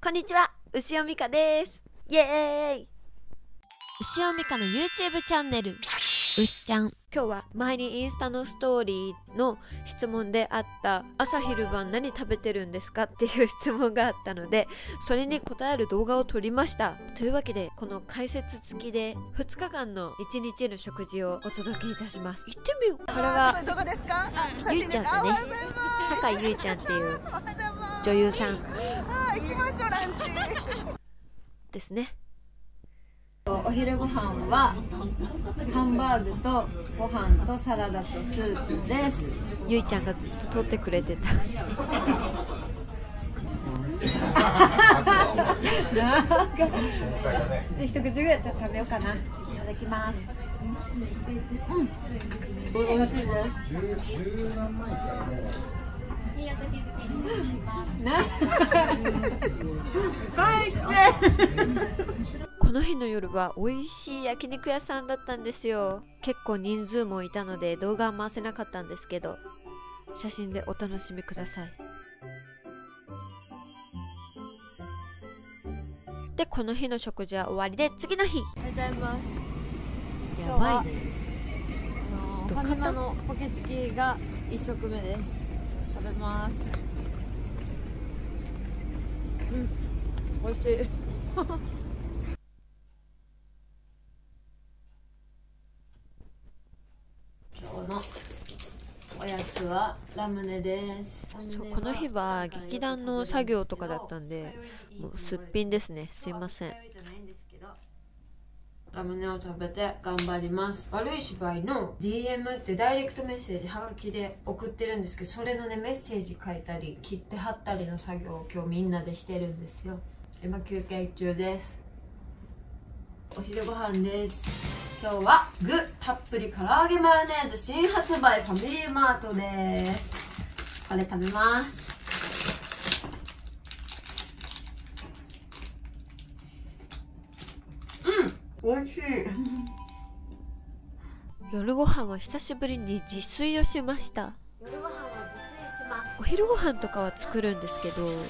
こんにちは、牛尾美香です。イエーイ。 牛尾美香の YouTube チャンネル、牛ちゃん。 今日は前にインスタのストーリーの質問であった朝昼晩何食べてるんですかっていう質問があったので、それに答える動画を撮りました。というわけでこの解説付きで2日間の1日の食事をお届けいたします。行ってみよう。これはゆいちゃんだね。酒井ゆいちゃんっていう女優さん行きましょう、ランチですね。 お昼ご飯はハンバーグとご飯とサラダとスープです。 ゆいちゃんがずっと撮ってくれてた。 一口ぐらい食べようかな。いただきます。おいしいです。返して。 この日の夜は美味しい焼肉屋さんだったんですよ。結構人数もいたので動画は回せなかったんですけど、写真でお楽しみください。で、この日の食事は終わりで次の日。 おはようございます。 やばいね。 ファミマのポケチキが1食目です。食べます。美味しい。今日のおやつはラムネです。 そう、この日は劇団の作業とかだったんで、もうすっぴんですね。すいません。 ラムネを食べて頑張ります。悪い芝居の DM ってダイレクトメッセージはがきで送ってるんですけど、それのねメッセージ書いたり切って貼ったりの作業を今日みんなでしてるんですよ。今休憩中です。お昼ご飯です。今日は具たっぷり唐揚げマヨネーズ新発売ファミリーマートです。これ食べます。美味しい。 夜ご飯は久しぶりに自炊をしました。 夜ご飯は自炊します。 お昼ご飯とかは作るんですけど、 う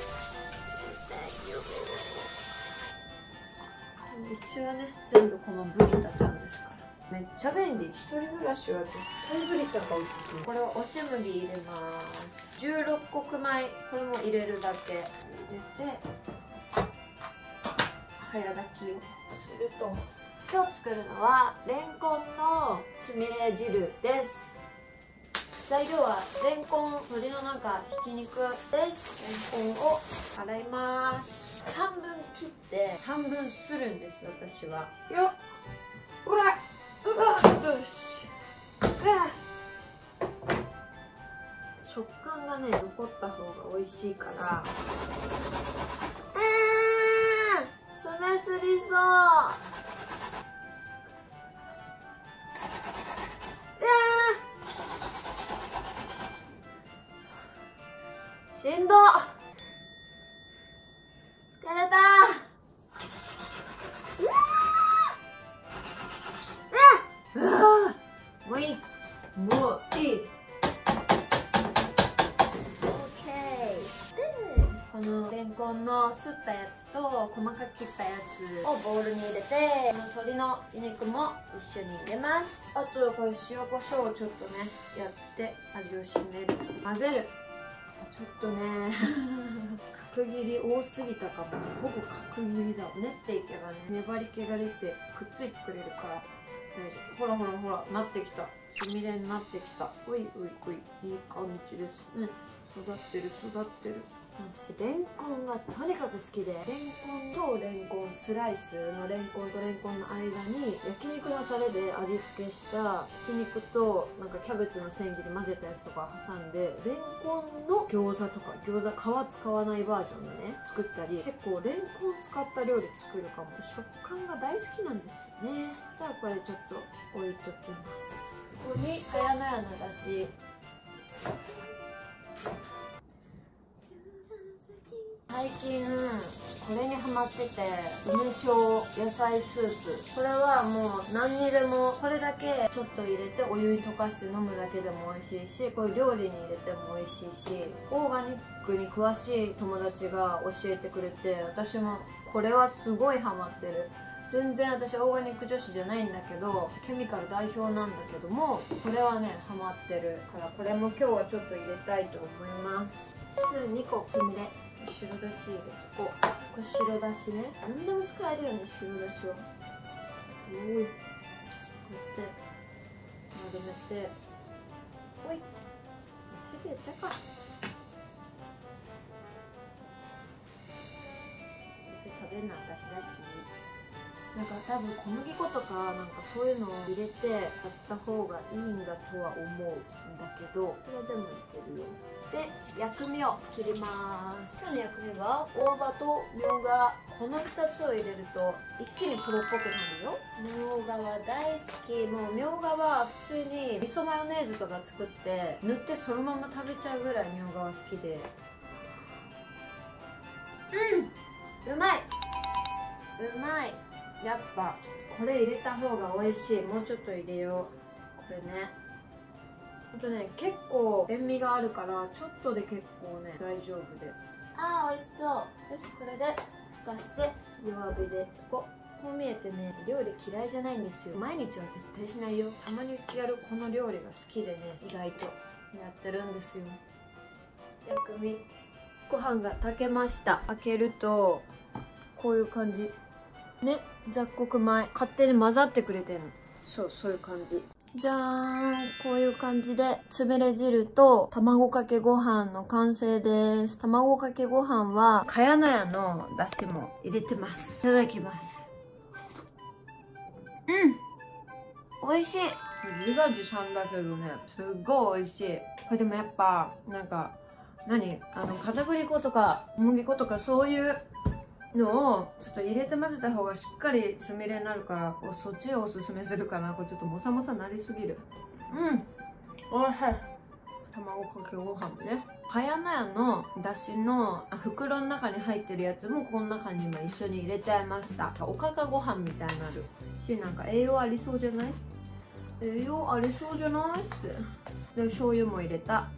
ちはね全部このブリタちゃんですから、めっちゃ便利。一人暮らしは絶対ブリタがおすすめ。これは押し麦入れます。16穀米、これも入れるだけ入れて早炊きをすると。今日作るのはレンコンのつみれ汁です。材料はレンコン、鶏のひき肉です。レンコンを洗います。半分切って半分するんです、私は。よっ、ほら、よし、食感がね残った方が美味しいから。爪すりそう。しんどっ、疲れた。もういい、もういい。このレンコンのすったやつと細かく切ったやつをボウルに入れて、この鶏のひき肉も一緒に入れます。あとこれ塩コショウをちょっとねやって味をしめる。混ぜる。ちょっとね角切り多すぎたかも。ほぼ角切りだ。練っていけばね粘り気が出てくっついてくれるから大丈夫。ほらほらほら、なってきた。つみれになってきた。おいおいおい、いい感じですね。育ってる育ってる。私レンコンがとにかく好きで、レンコンとレンコンスライスのレンコンとレンコンの間に焼肉のタレで味付けしたひき肉とキャベツの千切り混ぜたやつとか挟んで、レンコンの餃子とか、餃子皮使わないバージョンのね作ったり、結構レンコン使った料理作るかも。食感が大好きなんですよね。じゃあこれちょっと置いときます。ここに茅乃舎のだし、最近これにハマってて、梅小野菜スープ。これはもう何にでもこれだけちょっと入れてお湯に溶かして飲むだけでも美味しいし、こういう料理に入れても美味しいし、オーガニックに詳しい友達が教えてくれて、私もこれはすごいハマってる。全然私オーガニック女子じゃないんだけど、ケミカル代表なんだけども、これはねハマってるから、これも今日はちょっと入れたいと思います。スプーン2個つみれ、白だし入れとこう。これ白だしね、何でも使えるよね、白だしは。こうやって丸めて、おい、手でやっちゃうか。食べるのは私だし、なんか多分小麦粉とかなんかそういうのを入れてやった方がいいんだとは思うんだけど、これでもいけるよ。で、薬味を切ります。今日の薬味は大葉とみょうが、この2つを入れると一気にプロっぽくなるよ。みょうがは大好き。もうみょうがは普通に味噌マヨネーズとか作って塗ってそのまま食べちゃうぐらいみょうがは好きで、うまい、うまい。やっぱこれ入れた方が美味しい。もうちょっと入れよう。これね、ほんとね、結構塩味があるからちょっとで結構ね大丈夫で。あー、美味しそう。よし、これで蓋して弱火でこう見えてね、料理嫌いじゃないんですよ。毎日は絶対しないよ。たまにやるこの料理が好きでね、意外とやってるんですよ。薬味、ご飯が炊けました。開けるとこういう感じね、雑穀米勝手に混ざってくれてるの。そういう感じ。じゃーん、こういう感じでつぶれ汁と卵かけご飯の完成です。卵かけご飯は茅乃舎のだしも入れてます。いただきます。美味しい。自画自賛だけどね、すっごい美味しい。これでもやっぱなんか片栗粉とか小麦粉とかそういうのをちょっと入れて混ぜた方がしっかりつみれになるから、そっちをおすすめするかな。これちょっともさもさなりすぎる。おいしい。卵かけご飯ね。茅乃舎のだしの袋の中に入ってるやつもこの中に今一緒に入れちゃいました。おかかご飯みたいになるし、なんか栄養ありそうじゃない？栄養ありそうじゃないって。で醤油も入れた。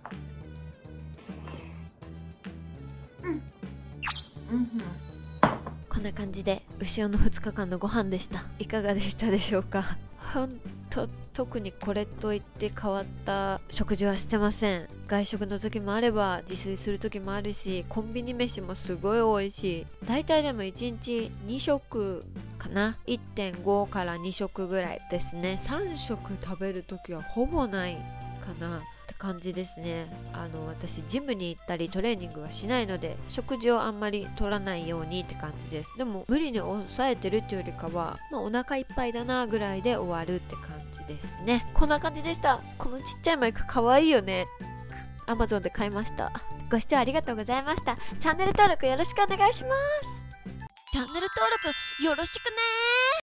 こんな感じで牛尾の2日間のご飯でした。いかがでしたでしょうか。特にこれといって変わった食事はしてません。外食の時もあれば自炊する時もあるし、コンビニ飯もすごい美味しい。大体でも1日2食かな。 1.5 から2食ぐらいですね。3食食べる時はほぼないかなって感じですね。私ジムに行ったりトレーニングはしないので、食事をあんまり取らないようにって感じです。でも無理に抑えてるっていうよりかは、お腹いっぱいだなぐらいで終わるって感じですね。こんな感じでした。このちっちゃいマイクかわいいよね。Amazon で買いました。ご視聴ありがとうございました。チャンネル登録よろしくお願いします。 チャンネル登録よろしくねー。